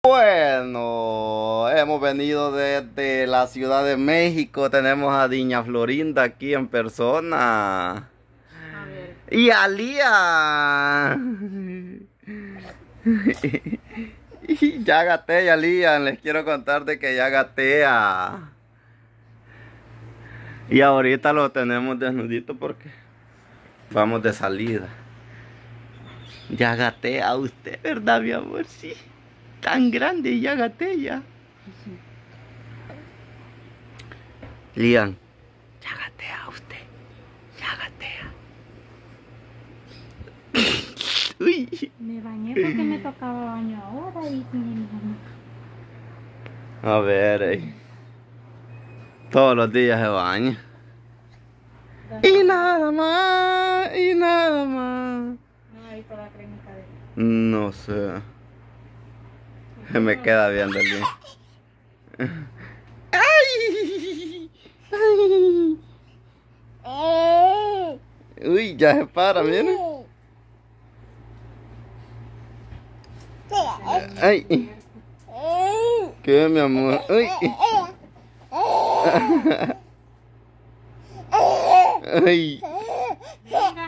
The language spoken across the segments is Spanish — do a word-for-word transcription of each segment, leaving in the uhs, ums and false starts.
Bueno, hemos venido desde la Ciudad de México. Tenemos a Diña Florinda aquí en persona. A ver. Y a Lía. Y ya gatea, Lía. Les quiero contar de que ya gatea. Y ahorita lo tenemos desnudito porque vamos de salida. Ya gatea usted, ¿verdad, mi amor? Sí. Tan grande y ya gatea. Lian, ya gatea usted. Ya gatea. Uy. Me bañé porque me tocaba baño ahora y sin A ver, eh. Todos los días se baña. Y nada más, y nada más. No, ahí está la cremita de... No sé. Se me queda viendo el día. ¡Ay! ¡Ay! Uy, ya se para, miren. ¡Ay! ¿Qué, mi amor? ¡Ay! ¡Ay! Venga.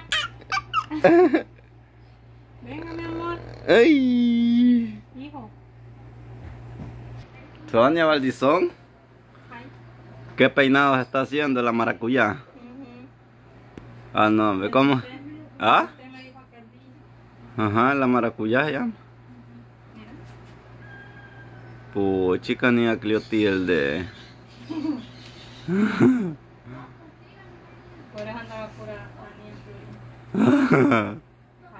Venga, mi amor. ¡Ay! Hijo. Sonia Valdizón, Ay. ¿qué peinado se está haciendo la maracuyá? Uh-huh. Ah, no, ¿ve cómo? Usted me- ¿Ah? usted me dijo aquel día. Ajá, la maracuyá se llama. Mira. Puchica ni a Cleotilde. Por eso andaba pura Juanía.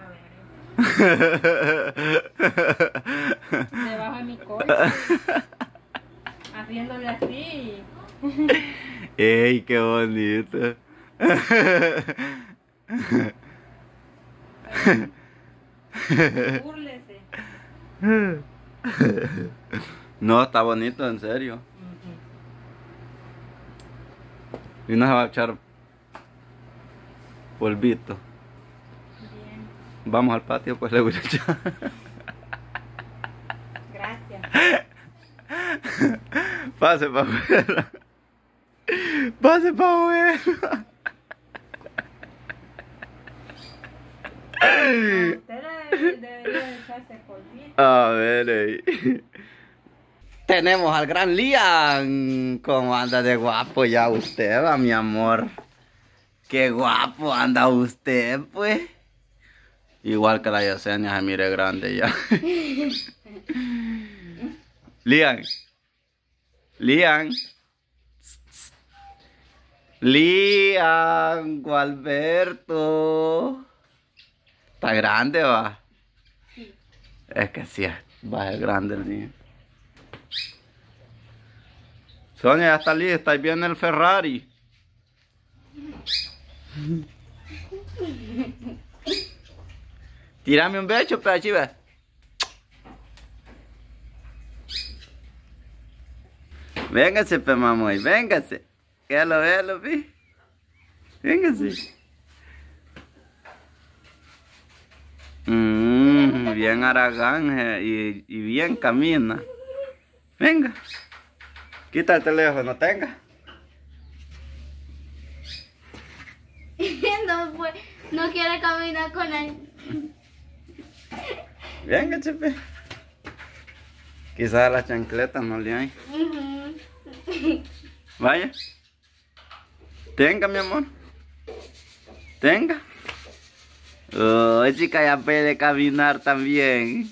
Debajo de mi coche. Haciéndole así. ¡Ey, qué bonito! Búrlese. No, está bonito, en serio. Y no se va a echar polvito. Bien. Vamos al patio, pues le voy a echar. Gracias. Pase para afuera. Pase para afuera. Usted debe- debería echarse polvito. A ver, ey. Tenemos al gran Lian. ¿Cómo anda de guapo ya usted, va, mi amor? Qué guapo anda usted, pues. Igual que la Yesenia se mire grande ya. Lian. Lian. Lian, Gualberto. Está grande, va. Sí. Es que sí, va a ser grande el niño. Sonia, ya está lista, ahí viene el Ferrari. Tírame un beso, pedachiva. Véngase, pe mamoy, véngase. Véalo, véalo, pi. Véngase. Mm, bien aragán eh, y, y bien camina. Venga. Quita el teléfono, tenga. No, pues, no quiere caminar con él. Venga, chepe. Quizás las chancletas no le hay. Ujú. Vaya. Tenga, mi amor. Tenga. Oh, chica, ya puede caminar también.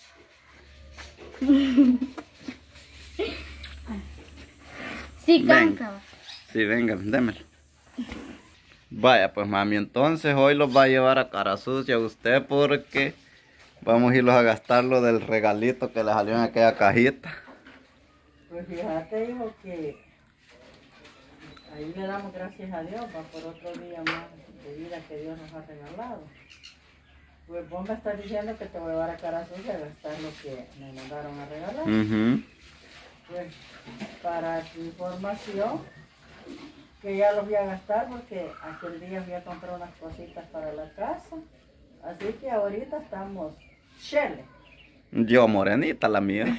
Sí, Venga. cansa. Sí, venga, démelo. Vaya, pues mami, entonces hoy los va a llevar a cara sucia usted porque vamos a irlos a gastar lo del regalito que le salió en aquella cajita. Pues fíjate, hijo, que ahí le damos gracias a Dios va, por otro día más de vida que Dios nos ha regalado. Pues vos me estás diciendo que te voy a llevar a cara sucia a gastar lo que me mandaron a regalar. Uh-huh. Pues para tu información, que ya los voy a gastar porque aquel día voy a comprar unas cositas para la casa. Así que ahorita estamos chele. Yo morenita la mía.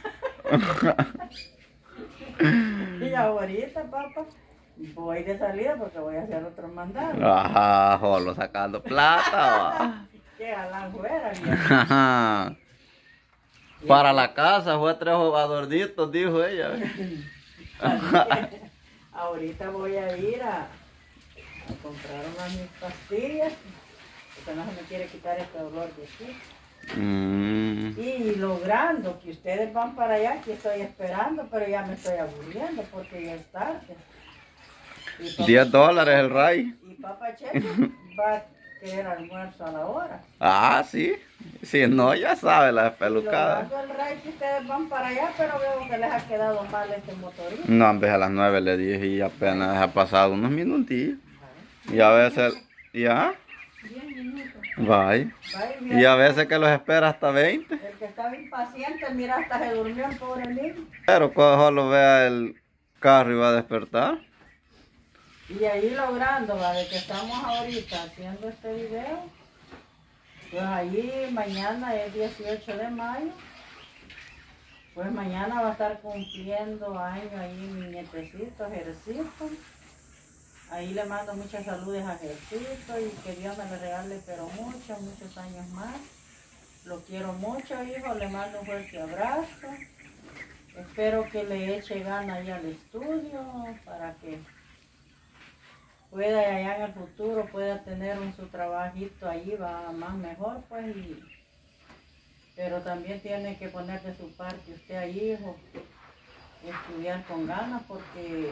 Y ahorita, papá, voy de salida porque voy a hacer otro mandado. Ajá, solo sacando plata. Que Alan fuera, bien. Va. Para la casa fue tres adornitos, dijo ella. Ahorita voy a ir a, a comprar unas mis pastillas, porque no se me quiere quitar este dolor de aquí. Mm. Y logrando que ustedes van para allá, que estoy esperando, pero ya me estoy aburriendo porque ya es tarde. Y papá- diez dólares el ray. Y papá Checho va a querer almuerzo a la hora. Ah, sí. Si no, ya sabe la Y espelucada. logrando el ray que ustedes van para allá, pero veo que les ha quedado mal este motorito. No, en vez a las nueve le dije y apenas ha pasado unos minutillos. Y a veces, ya, diez minutos. bye. Vaya, Y mira, a veces que los espera hasta veinte. el que estaba impaciente, mira, hasta se durmió el pobre niño. Pero cuando solo vea el carro y va a despertar. Y ahí logrando, va, de que estamos ahorita haciendo este video, pues ahí mañana es dieciocho de mayo, pues mañana va a estar cumpliendo años ahí mi nietecito, Jercito. Ahí le mando muchas saludes a Jercito y que Dios me le regale, pero muchos, muchos años más. Lo quiero mucho, hijo, le mando un fuerte abrazo. Espero que le eche ganas ahí al estudio para que pueda allá en el futuro, pueda tener un su trabajito ahí, va más mejor, pues, y, pero también tiene que poner de su parte usted ahí, hijo, estudiar con ganas, porque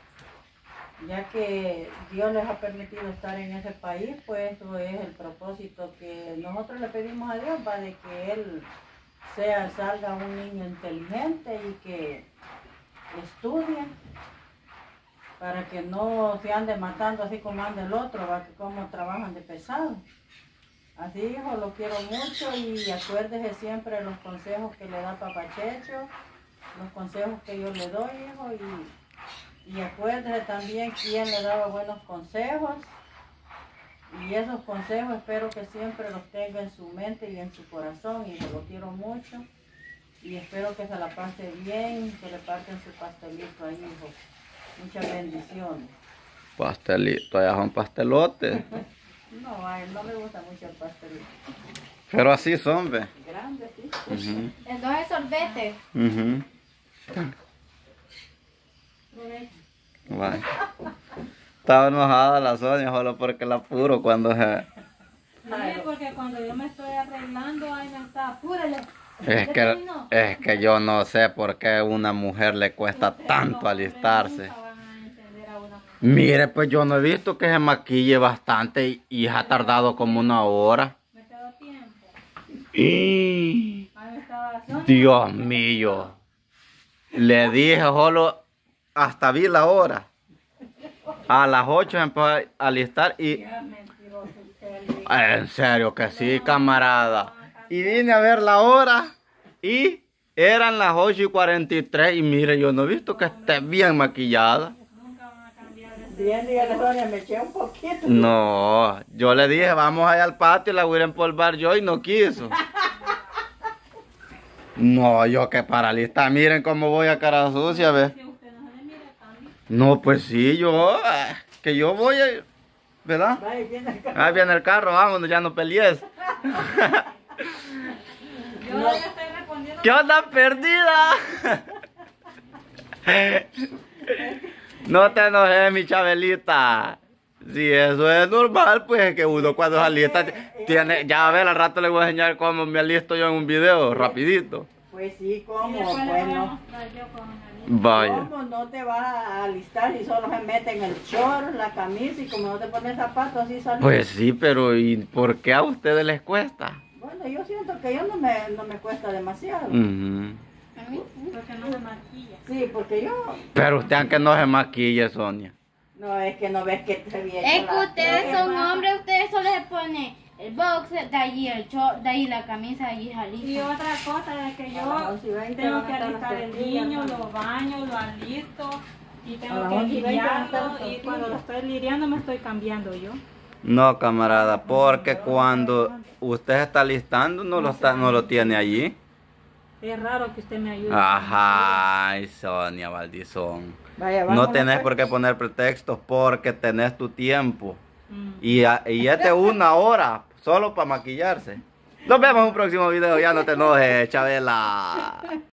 ya que Dios les ha permitido estar en ese país, pues eso es el propósito que nosotros le pedimos a Dios, va, de que Él sea, salga un niño inteligente y que estudie, para que no se ande matando así como anda el otro, va, que como trabajan de pesado. Así, hijo, lo quiero mucho y acuérdese siempre de los consejos que le da Papá Checho, los consejos que yo le doy, hijo, y, y acuérdese también quién le daba buenos consejos. Y esos consejos espero que siempre los tenga en su mente y en su corazón, hijo, lo quiero mucho. Y espero que se la pase bien, que le parten su pastelito ahí, hijo. Muchas bendiciones. Pastelito, allá son pastelotes. No, a él no le gusta mucho el pastelito. Pero así son, ve. Grande, sí. Ujú, Entonces sorbete. ujú. Bye. Estaba enojada la Sonia solo porque la apuro cuando se... Sí, porque cuando yo me estoy arreglando, ahí me está, apúrale. Es ¿Ya que, terminó? es que yo no sé por qué a una mujer le cuesta tanto alistarse. Nunca van a entender a una mujer. Mire, pues yo no he visto que se maquille bastante y, y ha tardado como una hora. Me quedó tiempo. Y... Ahí me estaba Sonia. Dios mío. Le dije solo, hasta vi la hora. A las ocho empezó a alistar y... Ya, mentiroso usted. En serio que sí, camarada. Y vine a ver la hora y eran las ocho y cuarenta y tres y mire, yo no he visto que esté bien maquillada. Nunca van a cambiar de Bien, dígale, Sonia, me eché un poquito. No, yo le dije, vamos allá al patio y la voy a empolvar yo y no quiso. No, yo que para alistar, miren cómo voy a cara sucia, ¿ves? que usted no se le mira tanto. No, pues sí, yo, eh, que yo voy a... ¿Verdad? Vaya, viene acá. Ahí viene el carro, vámonos, ya no pelees. Yo le estoy respondiendo. ¿Qué onda, perdida? No te enojes, mi Chabelita. Si eso es normal, pues es que uno cuando se alista tiene... Ya a ver, al rato le voy a enseñar cómo me alisto yo en un video, rapidito. Pues sí, Y ¿cómo? después le voy a Bueno, mostrar yo con una Vaya. ¿cómo no te va a alistar si solo se mete en el short, la camisa y como no te pones zapatos así sale? Pues sí, pero ¿y por qué a ustedes les cuesta? Bueno, yo siento que yo no me, no me cuesta demasiado. Ujú. porque no se maquilla. Sí, porque yo... Pero usted aunque no se maquille, Sonia. No, es que no ves que te bien. Es que ustedes son hombres, ustedes solo se ponen el boxer, de allí el short, de ahí la camisa, de allí Y jalito. otra cosa es que A las yo once y veinte tengo van que a estar alistar las el tortillas, niño, ¿no? lo baño, lo alisto y A tengo las que once y veinte van a estar lidiarlo las y tortillas. cuando lo estoy lidiando me estoy cambiando yo. No, camarada, porque cuando usted está listando no lo, está, no lo tiene allí. Es raro que usted me ayude. Ajá, ay, Sonia Valdizón. Vaya, No vámonos, tenés pues. por qué poner pretextos porque tenés tu tiempo. Mm. Y, a- y este una hora solo para maquillarse. Nos vemos en un próximo video. Ya no te enojes, Chabela.